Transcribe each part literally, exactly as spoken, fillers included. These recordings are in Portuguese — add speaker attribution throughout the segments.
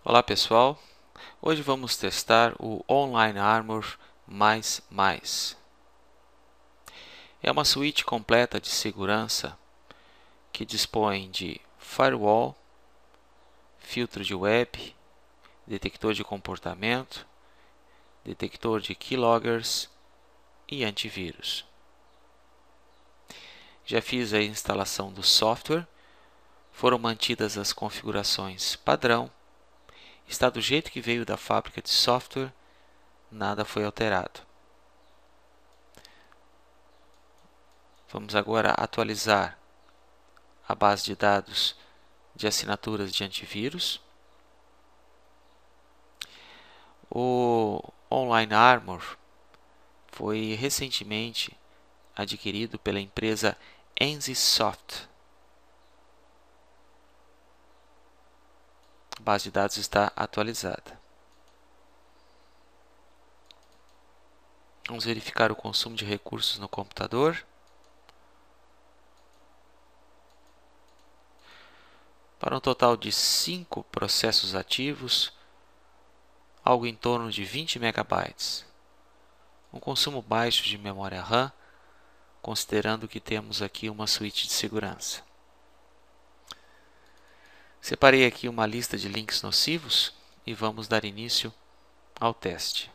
Speaker 1: Olá pessoal, hoje vamos testar o Online Armor mais mais. É uma suíte completa de segurança que dispõe de firewall, filtro de web, detector de comportamento, detector de keyloggers e antivírus. Já fiz a instalação do software, foram mantidas as configurações padrão, está do jeito que veio da fábrica de software, nada foi alterado. Vamos agora atualizar a base de dados de assinaturas de antivírus. O Online Armor foi recentemente adquirido pela empresa NZSoft. A base de dados está atualizada. Vamos verificar o consumo de recursos no computador. Para um total de cinco processos ativos, algo em torno de vinte megabytes. Um consumo baixo de memória RAM, considerando que temos aqui uma suíte de segurança. Separei aqui uma lista de links nocivos e vamos dar início ao teste.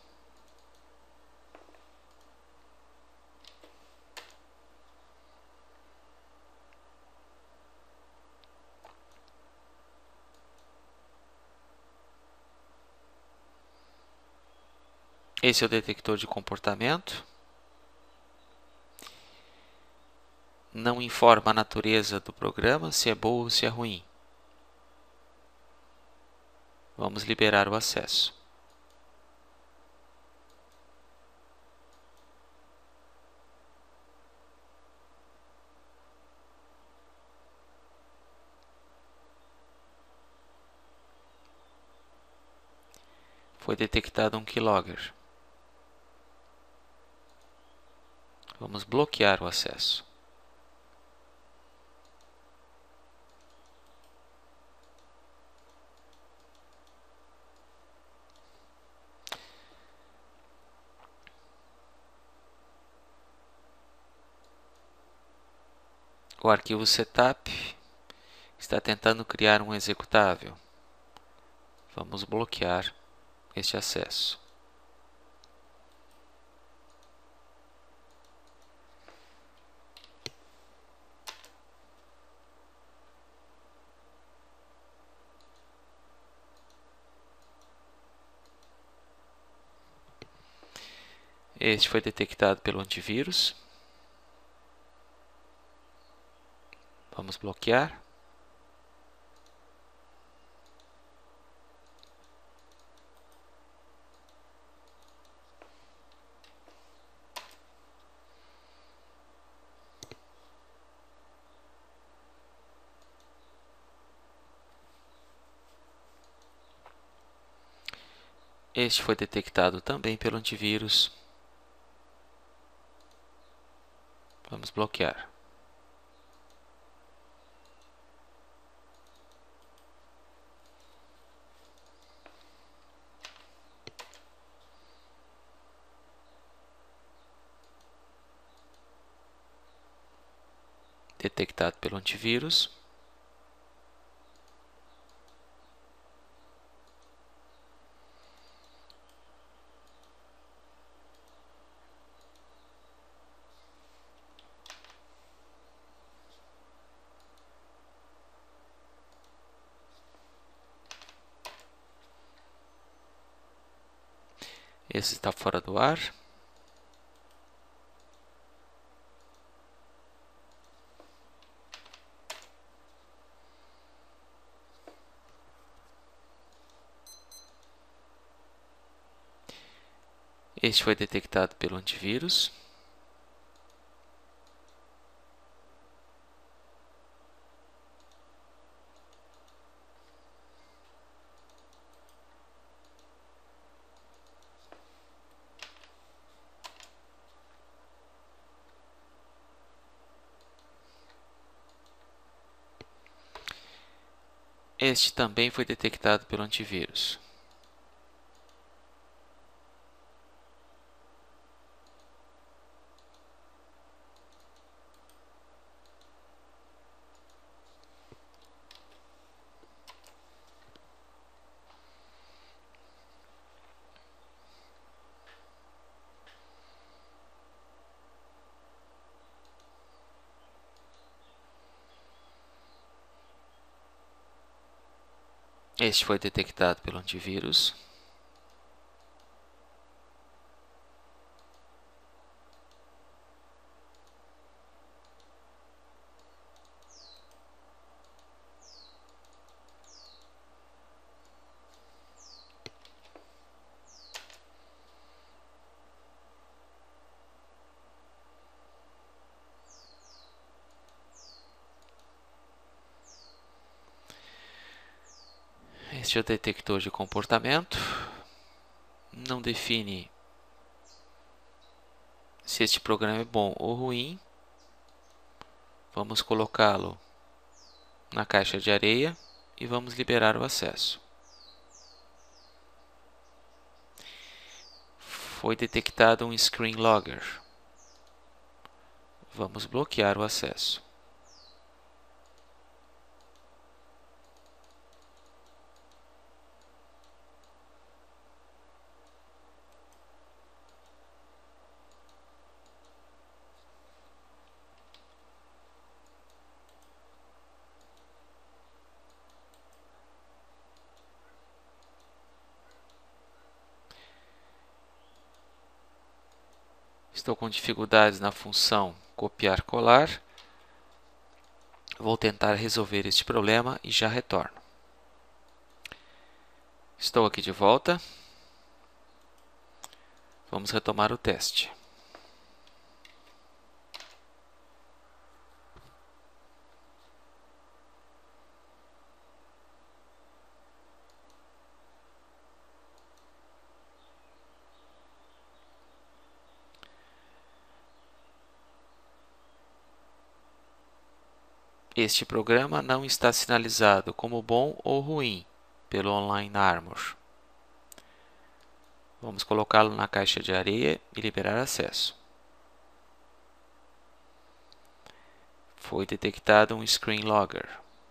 Speaker 1: Esse é o detector de comportamento. Não informa a natureza do programa, se é boa ou se é ruim. Vamos liberar o acesso. Foi detectado um keylogger. Vamos bloquear o acesso. O arquivo setup está tentando criar um executável. Vamos bloquear este acesso. Este foi detectado pelo antivírus. Vamos bloquear. Este foi detectado também pelo antivírus. Vamos bloquear. Detectado pelo antivírus. Esse está fora do ar. Este foi detectado pelo antivírus. Este também foi detectado pelo antivírus. Este foi detectado pelo antivírus. Este é o detector de comportamento. Não define se este programa é bom ou ruim. Vamos colocá-lo na caixa de areia e vamos liberar o acesso. Foi detectado um screen logger. Vamos bloquear o acesso. Estou com dificuldades na função copiar-colar. Vou tentar resolver este problema e já retorno. Estou aqui de volta. Vamos retomar o teste. Este programa não está sinalizado como bom ou ruim pelo Online Armor. Vamos colocá-lo na caixa de areia e liberar acesso. Foi detectado um screen logger.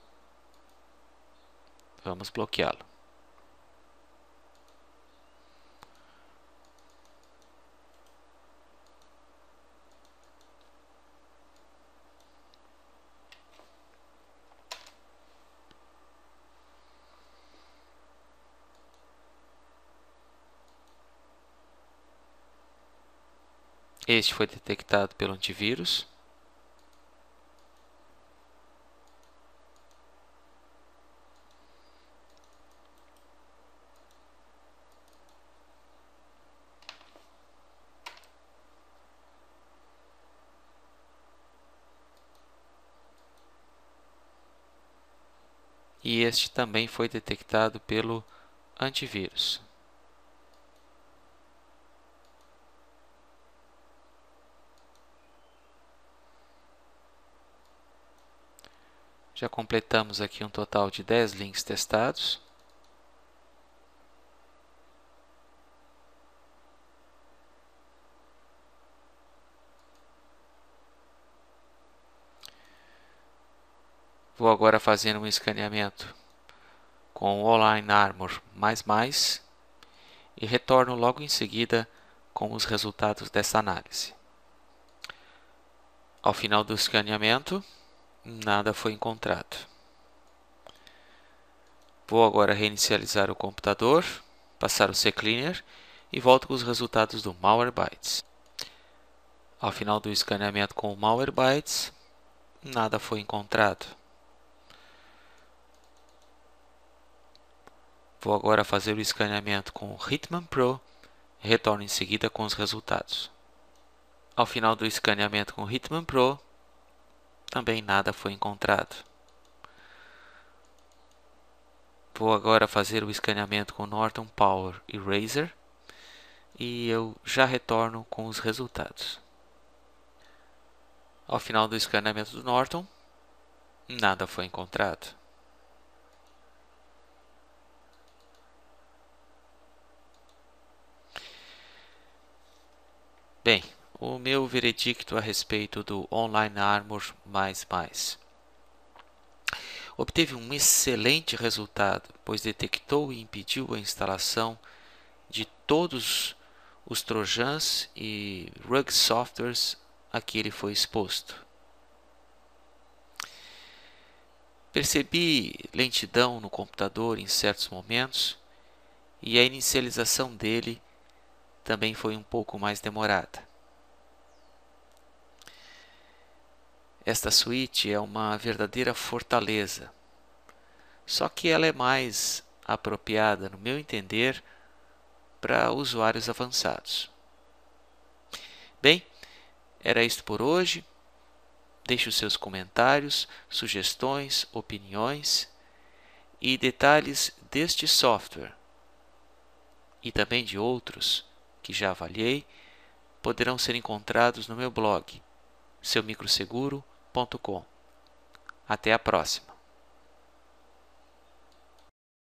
Speaker 1: Vamos bloqueá-lo. Este foi detectado pelo antivírus. E este também foi detectado pelo antivírus. Já completamos aqui um total de dez links testados. Vou agora fazer um escaneamento com o Online Armor mais mais e retorno logo em seguida com os resultados dessa análise. Ao final do escaneamento, nada foi encontrado. Vou agora reinicializar o computador, passar o CCleaner e volto com os resultados do Malwarebytes. Ao final do escaneamento com o Malwarebytes, nada foi encontrado. Vou agora fazer o escaneamento com o Hitman Pro e retorno em seguida com os resultados. Ao final do escaneamento com o Hitman Pro, também nada foi encontrado. Vou agora fazer o escaneamento com Norton Power Eraser e eu já retorno com os resultados. Ao final do escaneamento do Norton, nada foi encontrado. o meu veredicto a respeito do Online Armor mais mais. Obteve um excelente resultado, pois detectou e impediu a instalação de todos os trojans e rug softwares a que ele foi exposto. Percebi lentidão no computador em certos momentos e a inicialização dele também foi um pouco mais demorada. Esta suíte é uma verdadeira fortaleza, só que ela é mais apropriada, no meu entender, para usuários avançados. Bem, era isto por hoje. Deixe os seus comentários, sugestões, opiniões e detalhes deste software e também de outros que já avaliei poderão ser encontrados no meu blog seu microseguro ponto com. Até a próxima!